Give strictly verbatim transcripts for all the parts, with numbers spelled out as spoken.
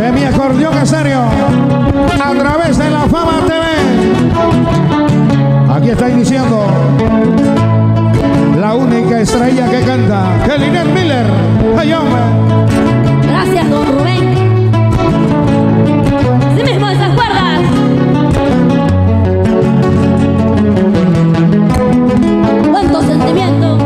de mi acordeón estéreo a través de La Fama T V. Aquí está iniciando la única estrella que canta, Kelinet Miller. ¡Ay, hombre! Gracias, don Rubén. Sí mismo, esas cuerdas. Cuánto sentimiento.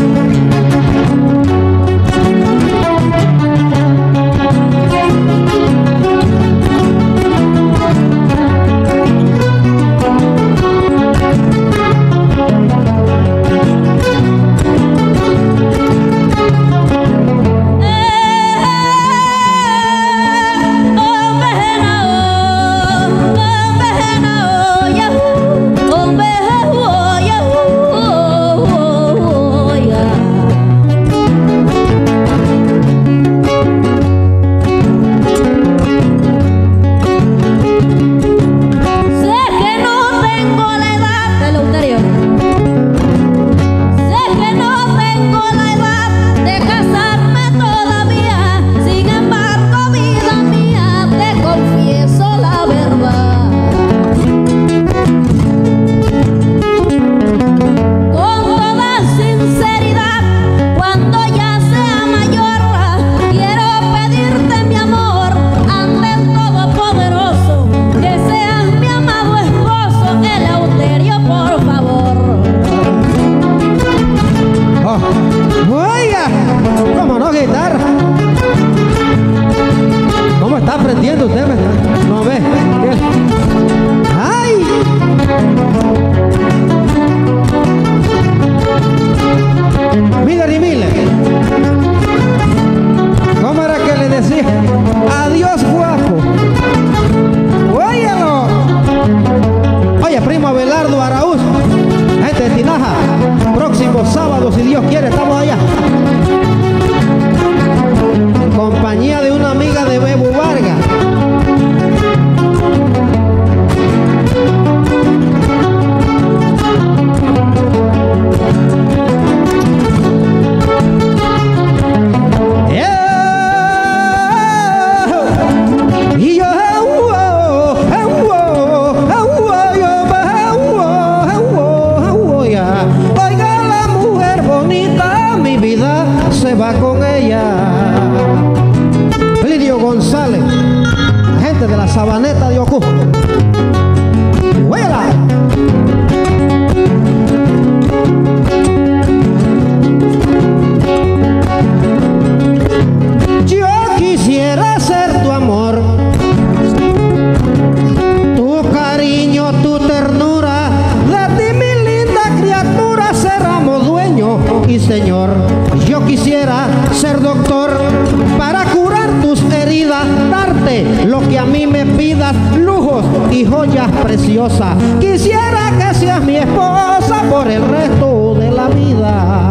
Quisiera que seas mi esposa por el resto de la vida.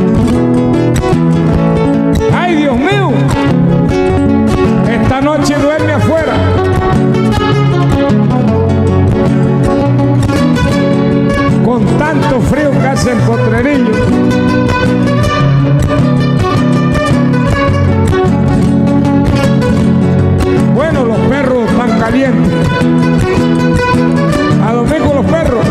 ¡Ay, Dios mío! Esta noche duerme afuera. Con tanto frío que hace en Potrerillo. Bueno, los perros están calientes. A dormir con los perros.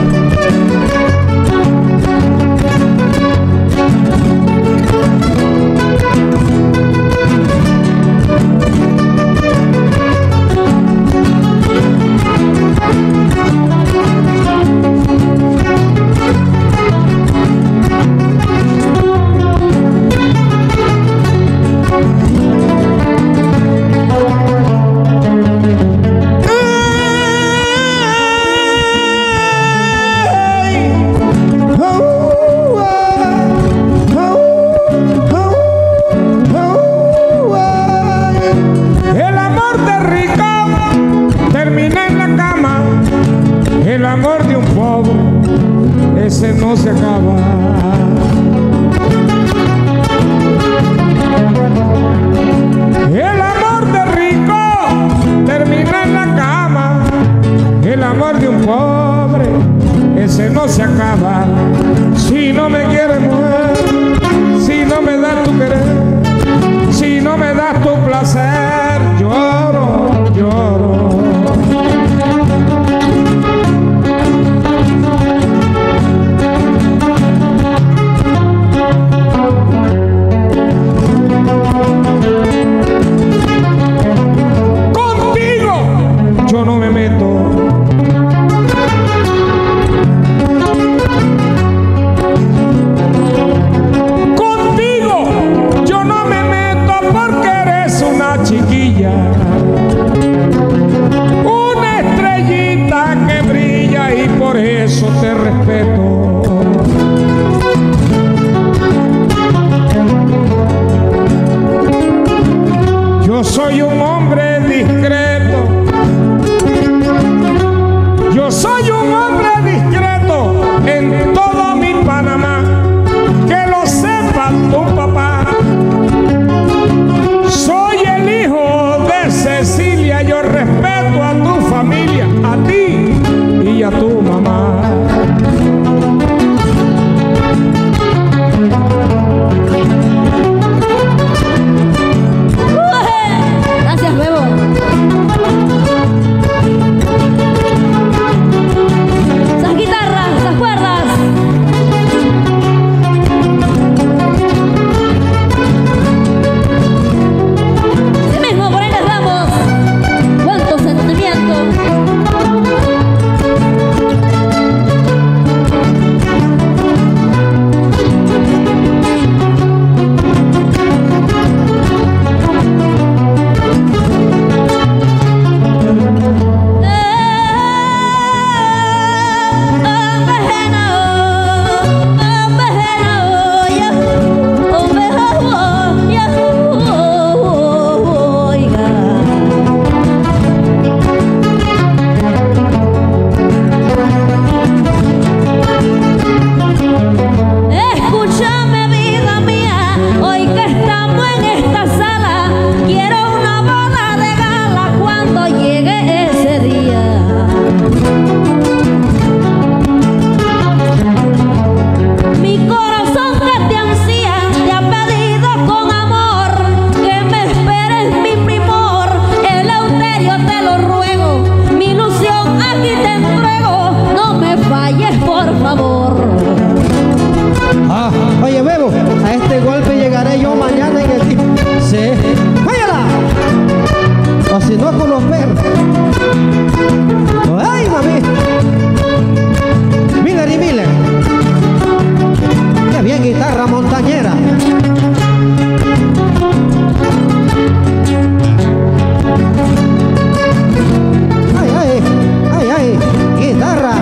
El amor de un pobre, ese no se acaba. El amor de rico termina en la cama. El amor de un pobre, ese no se acaba. Si no me quieres, mujer, si no me das tu querer, si no me das tu placer, lloro. favor. Ah, oye, Bebo, a este golpe llegaré yo mañana en el día. Sí. ¡Váyala! O si no, con los perros. ¡Ay, mami! Miller y Miller. ¡Qué bien guitarra montañera! ¡Ay, ay! ¡Ay, ay! ¡Guitarra!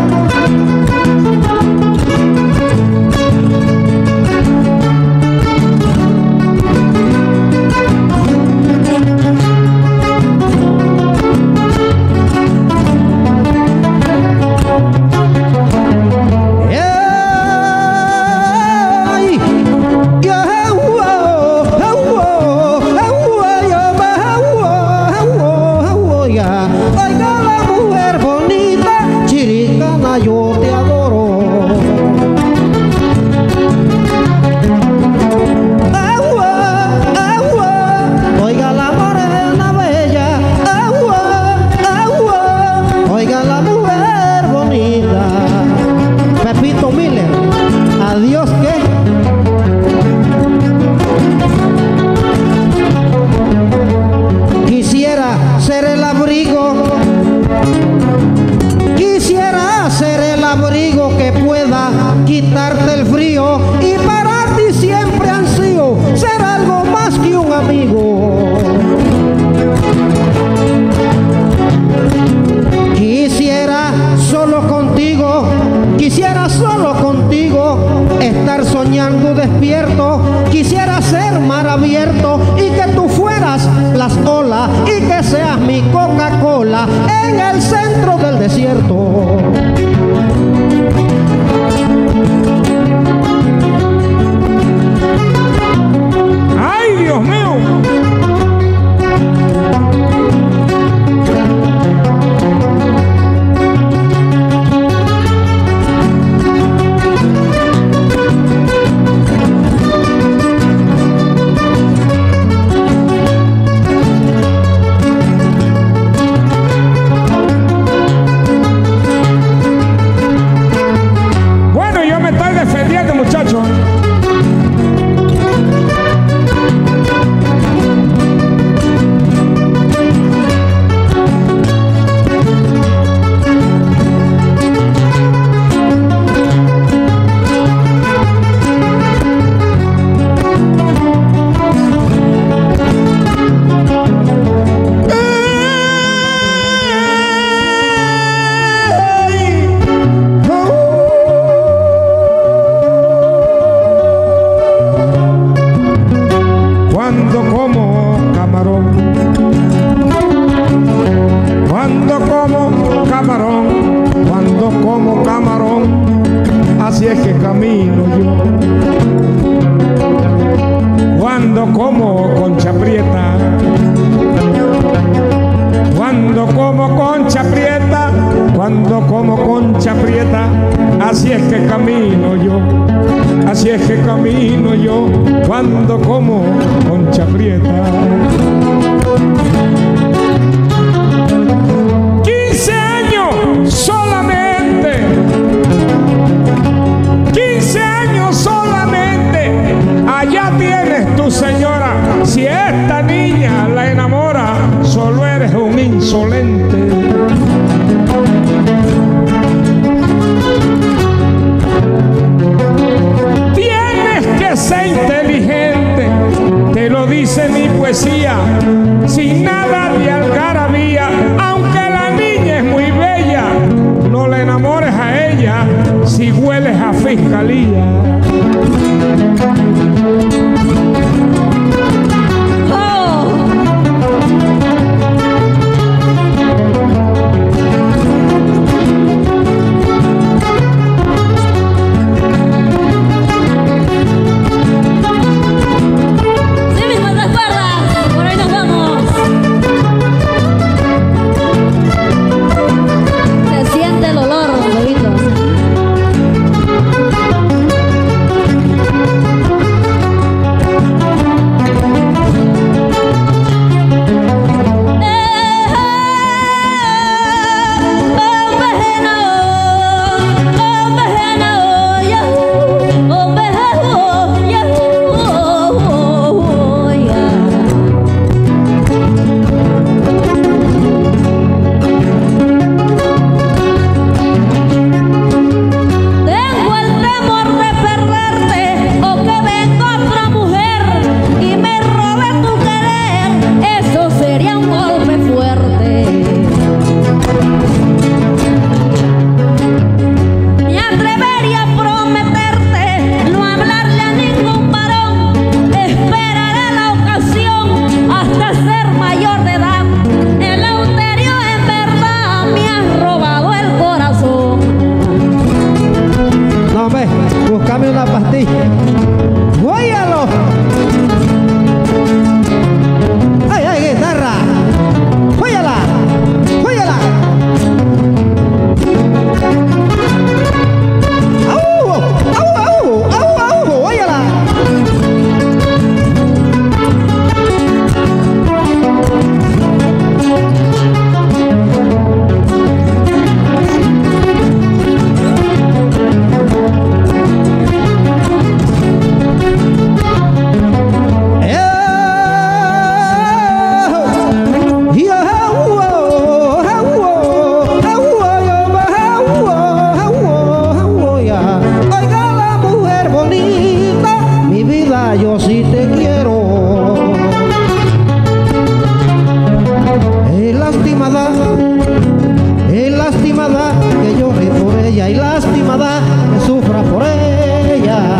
Quitarte el frío y para ti siempre ansío ser algo más que un amigo. Quisiera solo contigo, quisiera solo contigo estar soñando despierto. Quisiera ser mar abierto y que tú fueras las olas y que seas mi Coca-Cola en el centro del desierto. ¡Ay, Dios mío! Bueno, yo me estoy defendiendo, muchachos. Cuando como camarón, cuando como camarón, cuando como camarón, así es que camino yo. Cuando como concha prieta, cuando como concha prieta, cuando como concha prieta, así es que camino yo. Así es que camino yo cuando como concha prieta. quince años solamente, quince años solamente, allá tienes tu señora. Si esta niña la enamora, solo eres un insolente. Sé inteligente, te lo dice mi poesía, sin nada de algarabía. Aunque la niña es muy bella, no la enamores a ella si hueles a fiscalía. Se siente el olor, bebitos. No, hombre, búscame una pastilla. ¡Óyalo! ¡Ay, ay, guitarra! ¡Óyala! ¡Óyala! ¡Au! ¡Au, au! ¡Au, au! ¡Óyala! Yo sí te quiero. Es lastimada, es lastimada que llore por ella y lastimada que sufra por ella.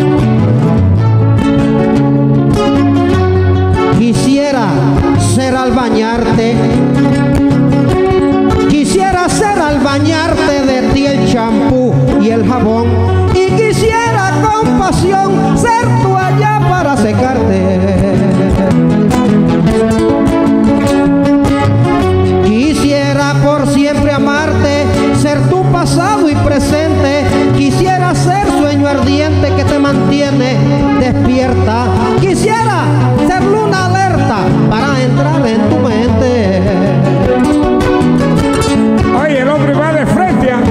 Quisiera ser al bañarte, quisiera ser al bañarte de ti el champú y el jabón, y quisiera con pasión ser tu allá para secarte. Quisiera por siempre amarte, ser tu pasado y presente. Quisiera ser sueño ardiente que te mantiene despierta. Quisiera ser luna alerta para entrar en tu mente. Oye, el hombre va de frente. ¿eh?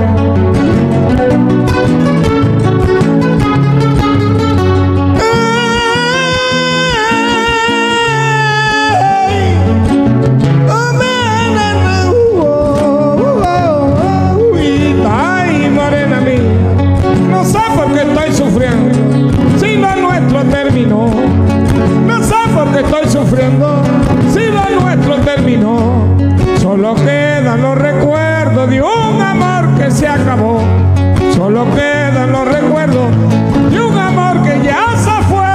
Terminó. No sé por qué estoy sufriendo, si lo nuestro terminó. Solo quedan los recuerdos de un amor que se acabó. Solo quedan los recuerdos de un amor que ya se fue.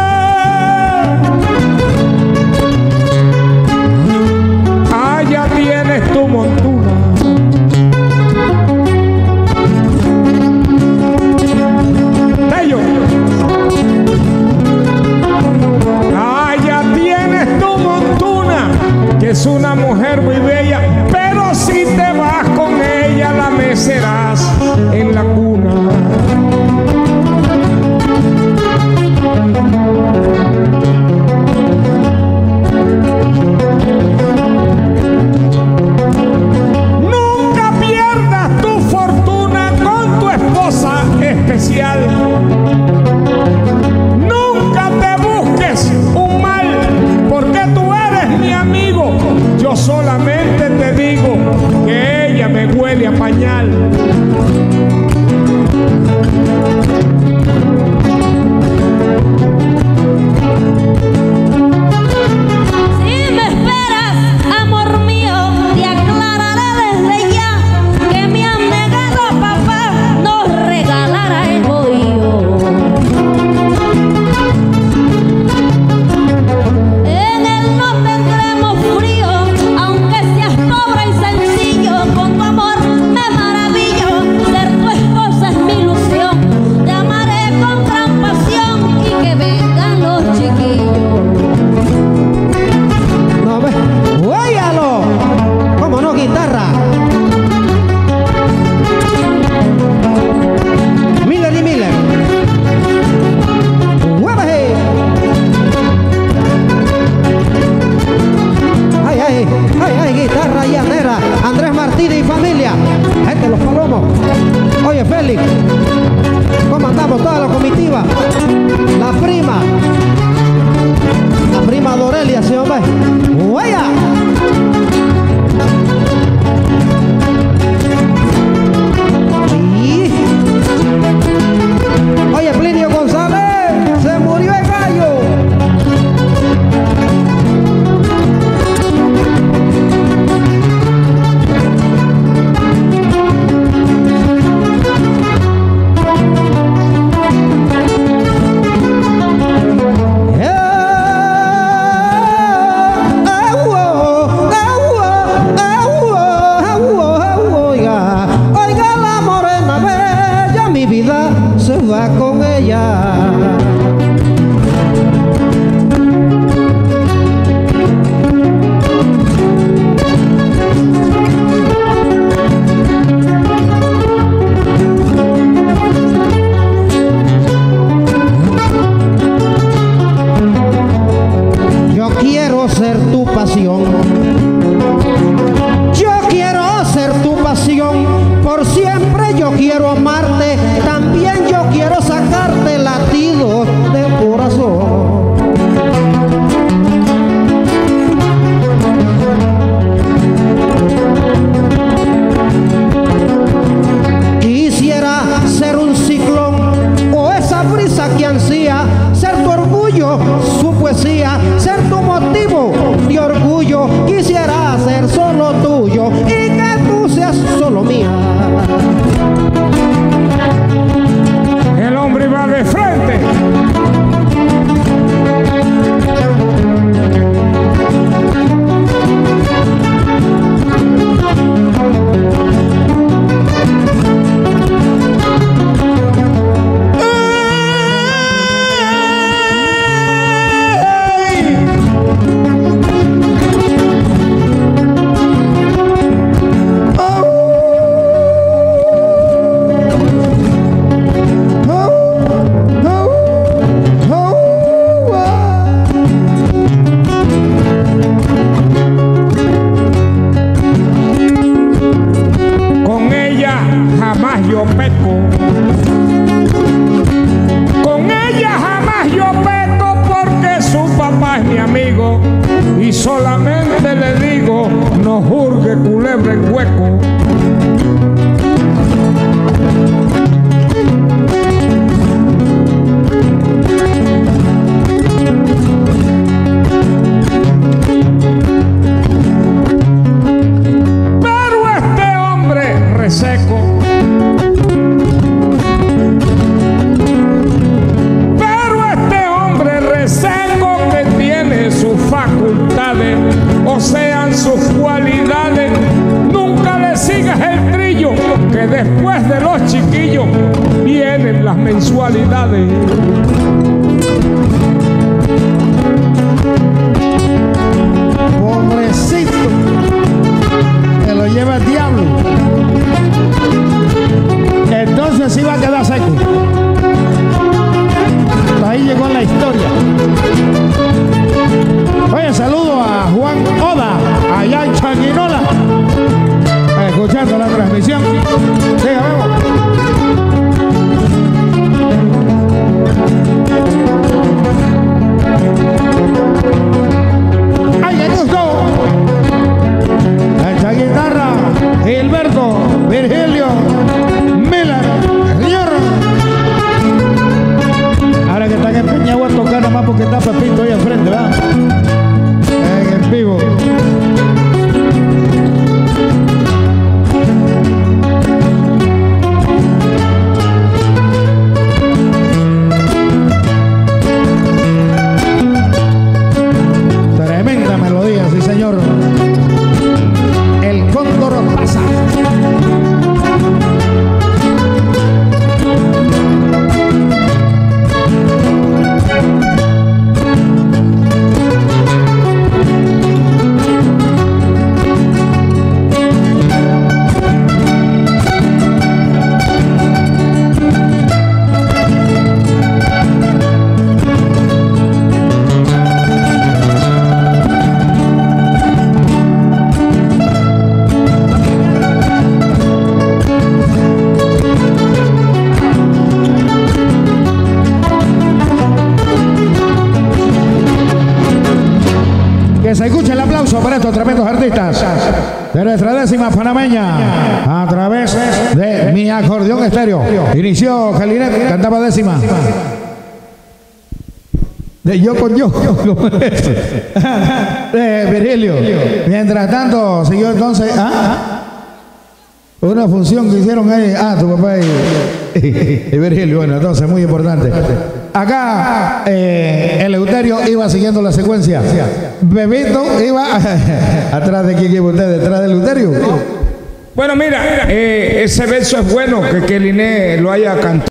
Allá tienes tu montura, Tello. Que es una mujer muy bella, pero si te vas con ella la mecerás en la cuna. Nunca pierdas tu fortuna con tu esposa especial. Nunca te busques un mal, porque tú eres mi amigo. Yo solamente te digo que ella me huele a pañal. Si me esperas, amor mío, te aclararé desde ya que me han negado a papá nos regalara el bohío. se va con ella. Yo quiero ser tu pasión, yo quiero ser tu pasión, por siempre yo quiero amarte, también yo quiero sacarte latidos del corazón. Quisiera ser un ciclón o esa brisa que ansía, ser tu orgullo, su poesía, ser tu motivo de orgullo. Quisiera ser solo tuyo y que tú seas solo mía. El hombre va de frente. Yo peco, con ella jamás yo peco, porque su papá es mi amigo y solamente le digo no juzgue culebra en hueco. Pero este hombre reseco, facultades, o sean sus cualidades, nunca le sigas el trillo, que después de los chiquillos vienen las mensualidades. Pobrecito, que lo lleva el diablo. Entonces iba a quedar seco. Ahí llegó la historia. Oye, saludo a Juan Oda, allá en Changuinola, escuchando la transmisión. Siga, vamos. ¡Ay, qué gusto! Esta guitarra, Gilberto, Virgilio, Miller, señor. Ahora que están empeñados a tocar nada más porque está Pepito ahí enfrente, ¿verdad? En vivo. Tremenda melodía, sí señor. El cóndor pasa. Que se escuche el aplauso para estos tremendos artistas de nuestra décima panameña a través de Mi Acordeón Estéreo. Inició Jalinet, cantaba décima. De yo con yo. De Virgilio. Mientras tanto, siguió entonces. ¿Ah? Una función que hicieron ahí. Ah, tu papá y, y Virgilio. Bueno, entonces, muy importante. Acá eh, Eleuterio iba siguiendo la secuencia. Bebito iba atrás de quién iba usted, detrás de Eleuterio. Bueno, mira, eh, ese verso es bueno que, que Liné lo haya cantado.